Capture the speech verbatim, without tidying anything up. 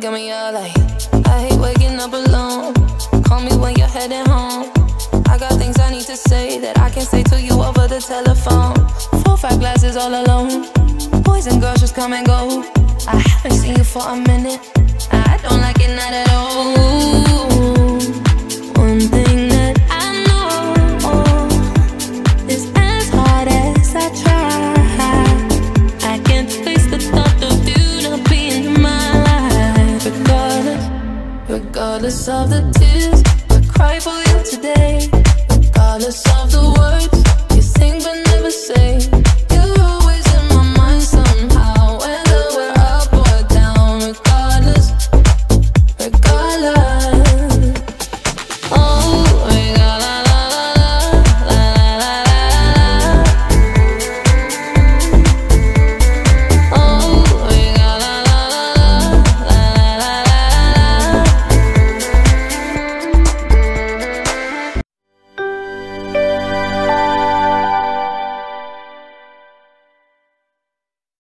look at me, you're like, I hate waking up alone. Call me when you're heading home. I got things I need to say that I can't say to you over the telephone. Four, five glasses all alone. Boys and girls just come and go. I haven't seen you for a minute. I don't like it, not at all. One thing that I know is as hard as I try, I can't face the thought of you not being in my life. Regardless, regardless of the tears I cry for you today, regardless of the words you sing but never say.